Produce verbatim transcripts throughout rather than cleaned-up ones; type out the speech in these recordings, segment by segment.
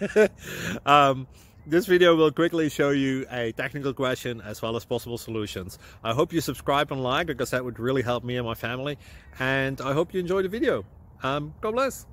um, this video will quickly show you a technical question as well as possible solutions. I hope you subscribe and like, because that would really help me and my family. And I hope you enjoy the video. Um, God bless.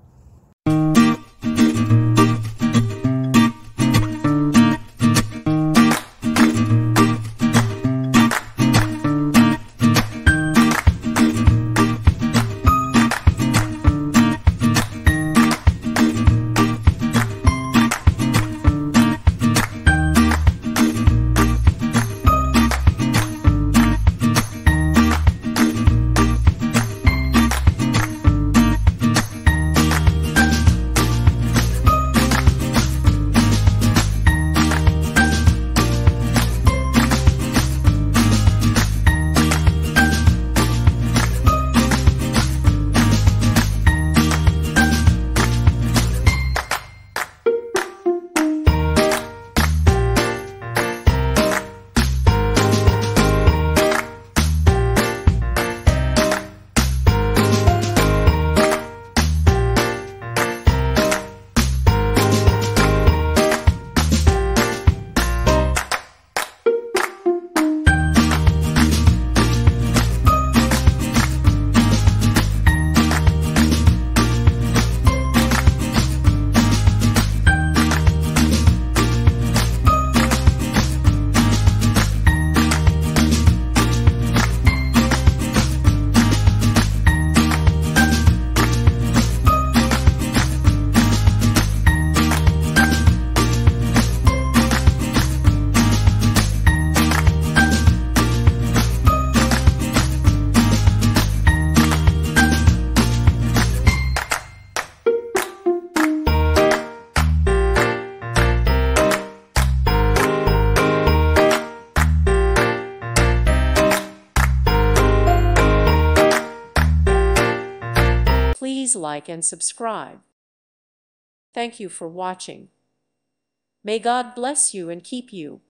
Please like and subscribe. Thank you for watching. May God bless you and keep you.